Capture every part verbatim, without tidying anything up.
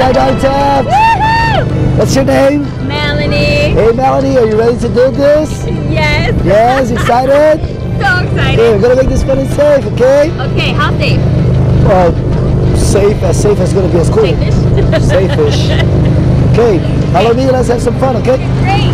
Skydive Taft. Woohoo! What's your name? Melanie. Hey Melanie, are you ready to do this? Yes. Yes, excited? So excited. Okay, we're gonna make this fun and safe, okay? Okay, how safe? Well, safe, as safe as gonna be as cool. Safe-ish? Safe-ish. Okay, follow me, let's have some fun, okay? Great.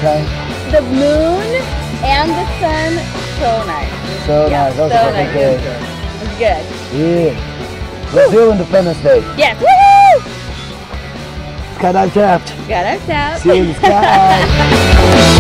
time? The moon and the sun, so nice. So Yeah, nice. That was so a perfect nice. day. It's good. Yeah. Brazil Independence Day. Yes. Woohoo! Skydive Taft. Got us out. See you in the sky.